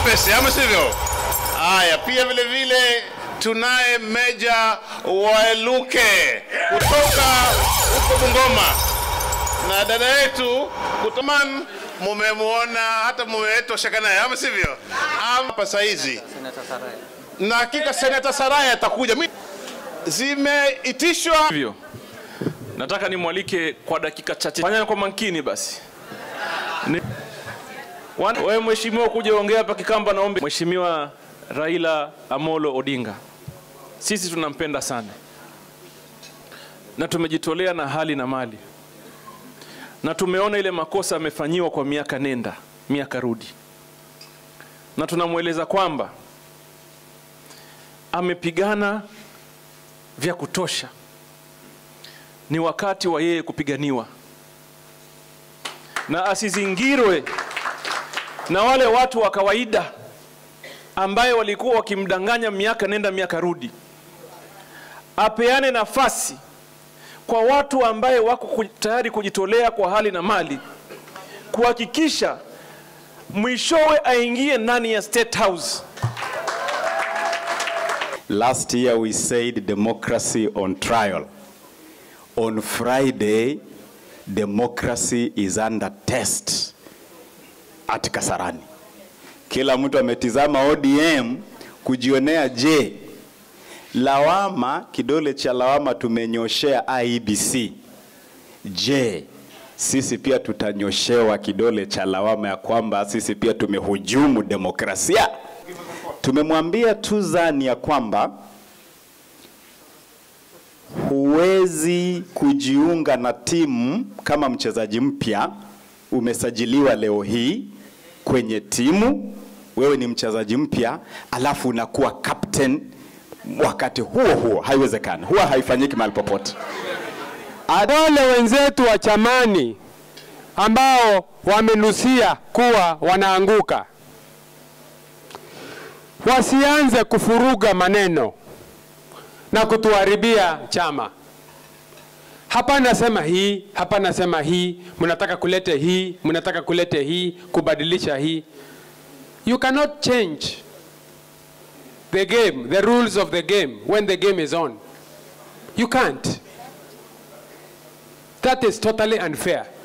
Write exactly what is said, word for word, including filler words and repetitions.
wepesi, ama sivyo? Haya, pia vile vile tunaye Meja Waeluke kutoka huko Bungoma, na dada yetu kutoman mumemuona hata mumeeto shaka naye, ama sivyo? Hapa saizi na hakika Senator Saraya atakuja. Zimeitishwa hivyo. Nataka nimwalike kwa dakika chache. Fanya kwa makini basi. Wewe mheshimiwa kuja ongea hapa Kikamba, naomba. Mheshimiwa Raila Amolo Odinga, sisi tunampenda sana na tumejitolea na hali na mali, na tumeona ile makosa amefanyiwa kwa miaka nenda miaka rudi, na tunamueleza kwamba amepigana vya kutosha. Ni wakati wa yeye kupiganiwa, na asizingirwe na wale watu wa kawaida ambaye walikuwa wakimdanganya miaka nenda miaka rudi. Apeane nafasi kwa watu ambaye wako tayari kujitolea kwa hali na mali, kuhakikisha mwishowe aingie ndani ya State House. Last year we said democracy on trial. On Friday, democracy is under test at Kasarani. Kila mtu ametizama O D M kujionea, je, lawama, kidole cha lawama tumenyoshea I E B C. Je, sisi pia tutanyoshewa kidole cha lawama ya kwamba sisi pia tumehujumu demokrasia? Tumemwambia Tuzani ya kwamba huwezi kujiunga na timu kama mchezaji mpya. Umesajiliwa leo hii kwenye timu, wewe ni mchezaji mpya, alafu unakuwa captain wakati huo huo. Haiwezekani, huwa haifanyiki mahali popote. Adole wenzetu wa chamani ambao wamenusia kuwa wanaanguka, wasianze kufuruga maneno na kutuharibia chama. Hapa nasema hii, hapa nasema hii, mnataka kulete hii, mnataka kulete hii, kubadilisha hii. You cannot change the game, the rules of the game when the game is on. You can't. That is totally unfair.